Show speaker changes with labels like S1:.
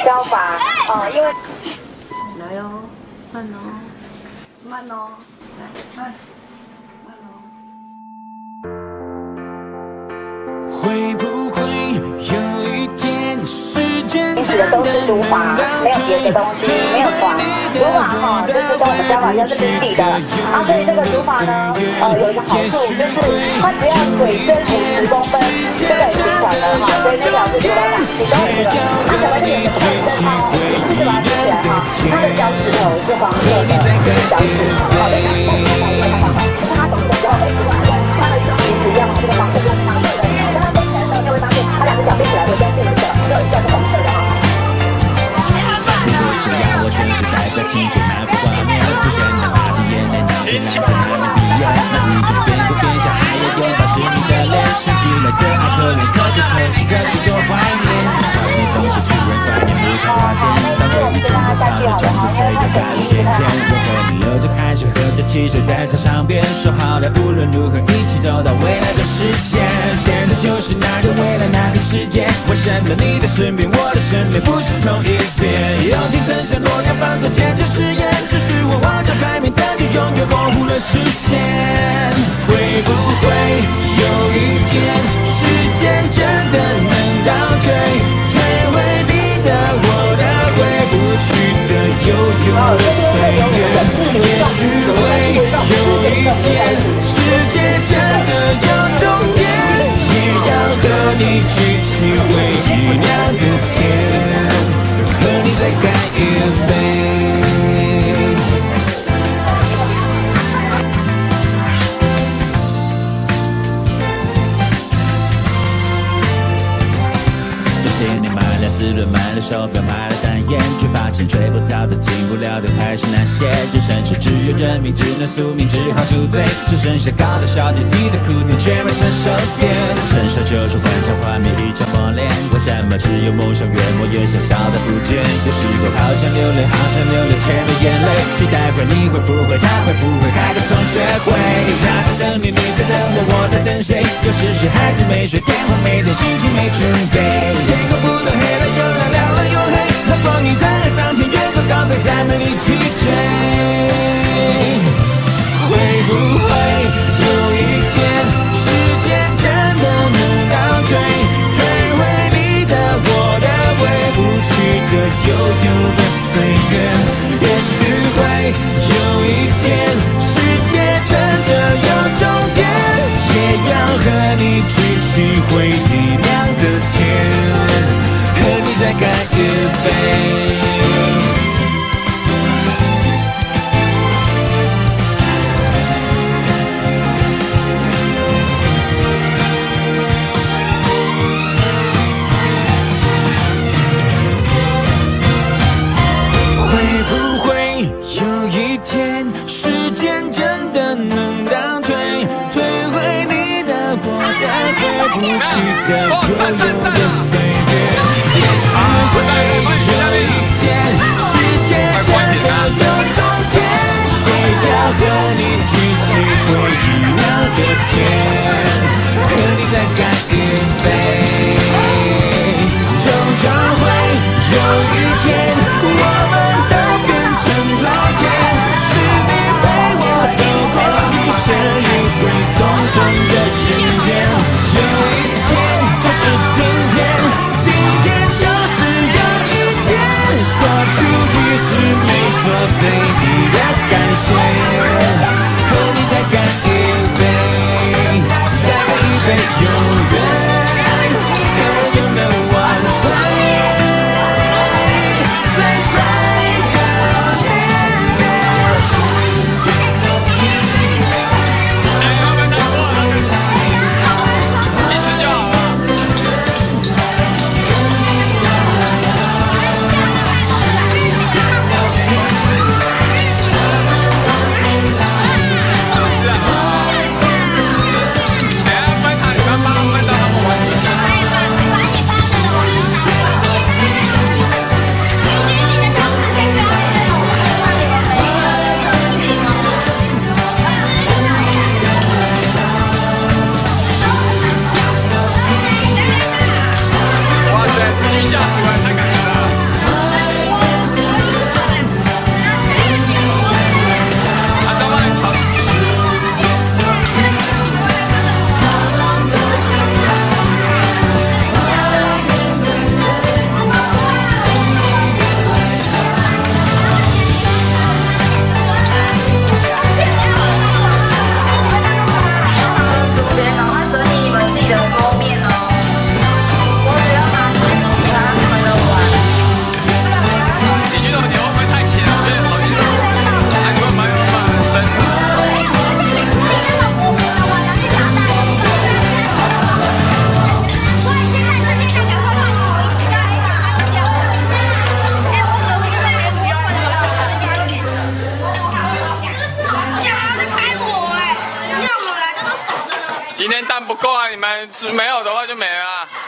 S1: 教法，因为
S2: 来哦，慢哦，慢哦，来慢，慢哦。
S3: 会不会有一天时间
S1: 平时的都是读法，没有别的东西，没有法。读法哈，就是跟我们教法一样是平底的啊，所以这个读法呢，有一个好处就是它只要水深50公分就可以形成了哈，所以那条是多少？你懂我这个？它可能是有个本身哦，你是把它记起来哈，它的脚趾头是黄色的，脚趾，好的，那后面来一个黄色，就是它懂的时候，它的鞋子一样，这个黄色就是黄色的，当它飞起来的时候，就会发现它两个脚飞起来的时候，变成就一个是红色的哈。
S3: 想要我选出代表青春那幅画面，浮现的那滴眼泪，那片蓝色，那枚鼻眼，那一种边哭边笑，爱要拥抱是你的脸，想起来的爱可怜，可歌可泣，可是多怀念。画面总是突然怀念，无法发现，当回忆中的泡沫终究碎掉在路边间。我和你流着汗水，喝着汽水，在操场边说好了，无论如何一起走到未来的世界。现在就是那个未来，那个世界，为什么你的身边，我的身边不是同一边？友情曾像诺亚方舟坚持誓言，只是我望着海面，但却永远模糊了视线。会不会有一天，时间真的能倒退，退回你的、我的，回不去的、悠悠的岁月？也许会有一天，世界真的有终点，也要和你举起回忆酿的甜。和你再干一杯。这些年买了4轮，买了手表，买了单眼，却发现追不到的、进不了的还是那些。人生是只有认命，只能宿命，只好宿醉，只剩下高的小点，低的苦点，却没成熟点。成熟就是幻想画面一场磨练，为什么只有梦想越磨越小小的不见？有时候好想流泪，好想流泪，却没眼泪。期待会你会不会，他会不会开个同学会？他在等你，你在等我，我在等谁？有时是孩子没睡，电话没电，心情没准备。天空不断黑了又亮，亮了又黑，那光阴在海上天，远走高飞，再没力气追。会不会有一天，时间真的能倒退，退回你的、我的，回不去的、悠悠的岁月？也许会有一天，世界真的有终点，也要和你举起回忆酿的甜，和你再干一杯。不去的悠悠的岁月，也许会有一天，世界真的有终点，也要和你举起回忆酿的甜，和你再干一杯。终究会有一天，我们都变成昨天，是你陪我走过一生一回匆匆的人间。有一天就是今天，今天就是有一天，说出一直没说对你的感谢，和你再干一杯，再干一杯，永远和永远万岁，岁岁和年年。
S4: 天蛋不够啊，你们没有的话就没了啊。